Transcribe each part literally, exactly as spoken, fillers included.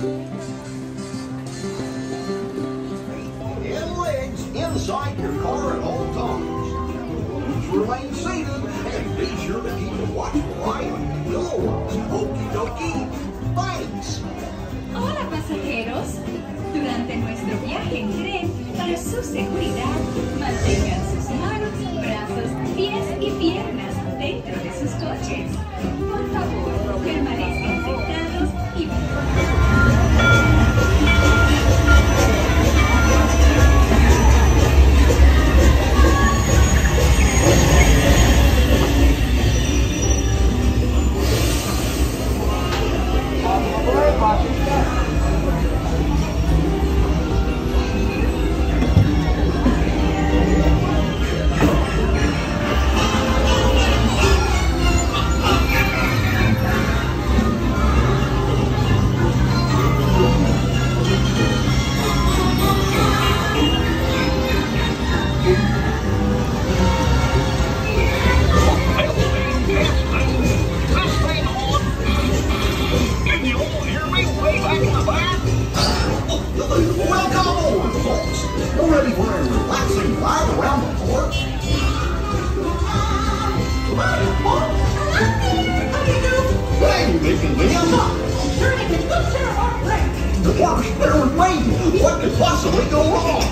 And legs inside your car at all times. Please remain seated and be sure to keep a watchful eye on your pillow. Okie dokie. Thanks. Hola pasajeros. Durante nuestro viaje en tren, para su seguridad, mantengan sus manos, brazos, pies y piernas dentro de sus coches. Por favor, permanezcan sentados y... What could possibly go wrong?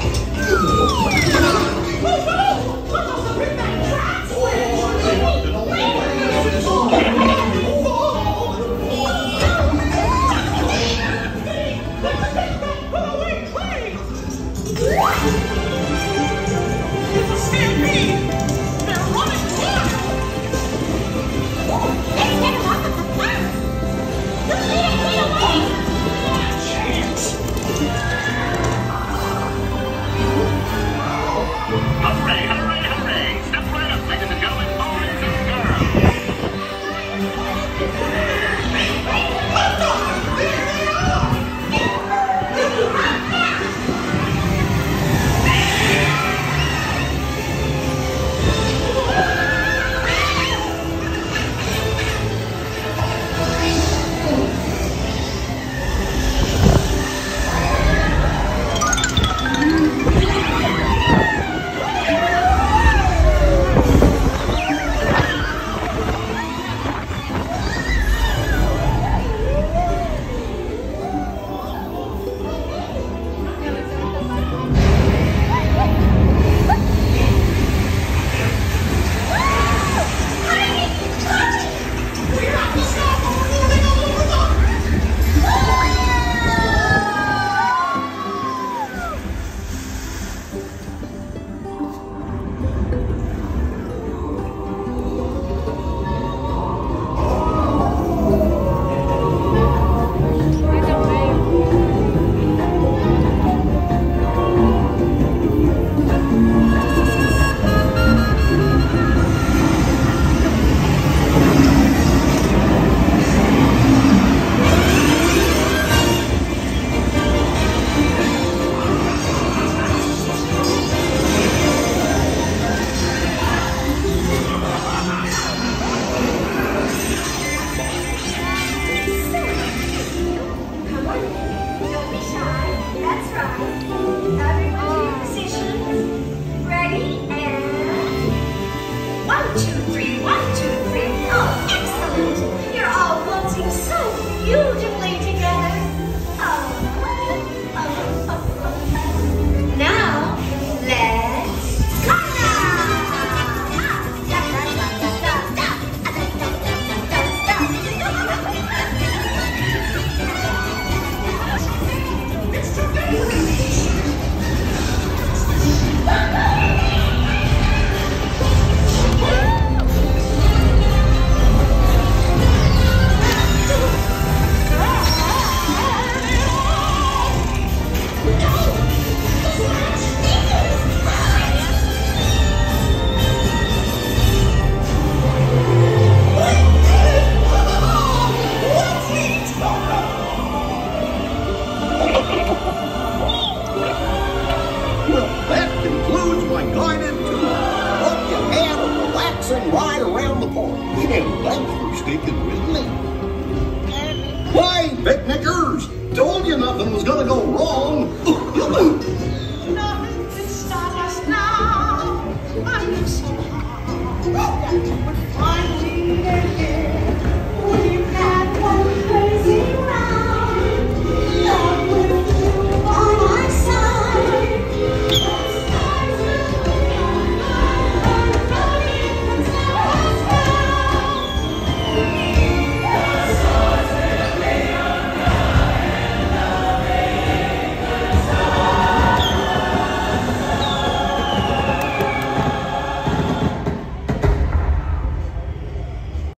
Thanks for sticking with me. Hey, picnickers! Told you nothing was gonna go wrong. Nothing can stop us now. I look so hard that you would find